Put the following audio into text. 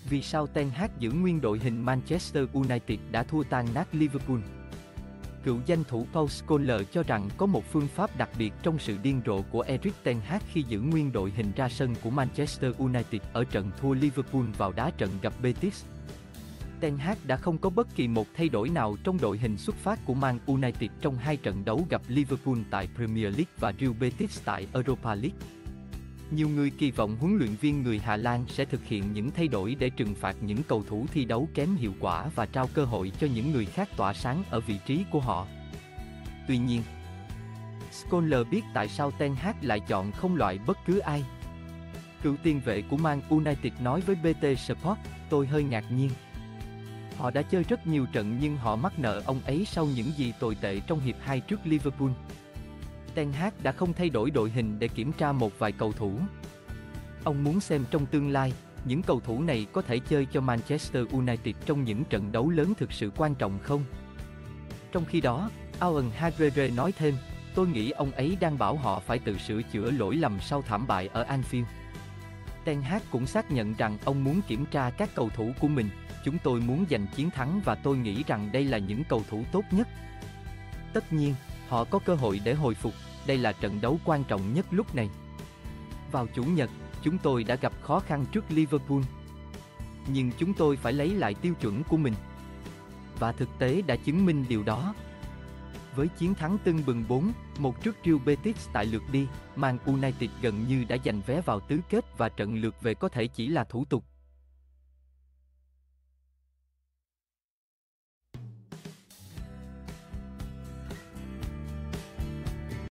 Vì sao Ten Hag giữ nguyên đội hình Manchester United đã thua tan nát Liverpool? Cựu danh thủ Paul Scholes cho rằng có một phương pháp đặc biệt trong sự điên rồ của Erik ten Hag khi giữ nguyên đội hình ra sân của Manchester United ở trận thua Liverpool vào đá trận gặp Betis. Ten Hag đã không có bất kỳ một thay đổi nào trong đội hình xuất phát của Man United trong hai trận đấu gặp Liverpool tại Premier League và Real Betis tại Europa League. Nhiều người kỳ vọng huấn luyện viên người Hà Lan sẽ thực hiện những thay đổi để trừng phạt những cầu thủ thi đấu kém hiệu quả và trao cơ hội cho những người khác tỏa sáng ở vị trí của họ. Tuy nhiên, Scholes biết tại sao Ten Hag lại chọn không loại bất cứ ai. Cựu tiền vệ của Man United nói với BT Sport, tôi hơi ngạc nhiên. Họ đã chơi rất nhiều trận nhưng họ mắc nợ ông ấy sau những gì tồi tệ trong hiệp 2 trước Liverpool. Ten Hag đã không thay đổi đội hình để kiểm tra một vài cầu thủ. Ông muốn xem trong tương lai, những cầu thủ này có thể chơi cho Manchester United trong những trận đấu lớn thực sự quan trọng không? Trong khi đó, Owen Hargreaves nói thêm, tôi nghĩ ông ấy đang bảo họ phải tự sửa chữa lỗi lầm sau thảm bại ở Anfield. Ten Hag cũng xác nhận rằng ông muốn kiểm tra các cầu thủ của mình, chúng tôi muốn giành chiến thắng và tôi nghĩ rằng đây là những cầu thủ tốt nhất. Tất nhiên, họ có cơ hội để hồi phục, đây là trận đấu quan trọng nhất lúc này. Vào Chủ nhật, chúng tôi đã gặp khó khăn trước Liverpool. Nhưng chúng tôi phải lấy lại tiêu chuẩn của mình. Và thực tế đã chứng minh điều đó. Với chiến thắng tưng bừng 4-1 trước Real Betis tại lượt đi, Man United gần như đã giành vé vào tứ kết và trận lượt về có thể chỉ là thủ tục.